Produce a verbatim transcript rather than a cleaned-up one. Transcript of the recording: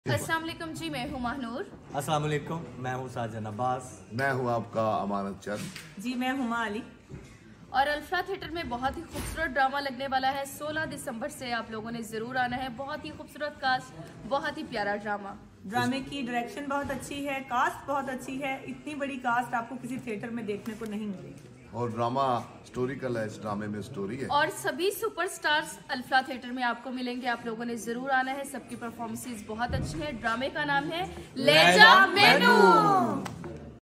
अस्सलाम वालेकुम जी, मैं हूँ महानूर। अस्सलाम वालेकुम, मैं हूँ साजन अब्बास। मैं हूँ आपका अमानत चंद। जी मैं हुमा अली। और अल्फा थिएटर में बहुत ही खूबसूरत ड्रामा लगने वाला है। सोलह दिसंबर से आप लोगों ने ज़रूर आना है। बहुत ही खूबसूरत कास्ट, बहुत ही प्यारा ड्रामा। ड्रामे की डायरेक्शन बहुत अच्छी है, कास्ट बहुत अच्छी है। इतनी बड़ी कास्ट आपको किसी थिएटर में देखने को नहीं मिलेगी। और ड्रामा हिस्टोरिकल है, इस ड्रामे में स्टोरी है। और सभी सुपरस्टार्स अल्फा थिएटर में आपको मिलेंगे। आप लोगों ने ज़रूर आना है। सबकी परफॉर्मेंसेस बहुत अच्छी है। ड्रामे का नाम है ले जा मेनू।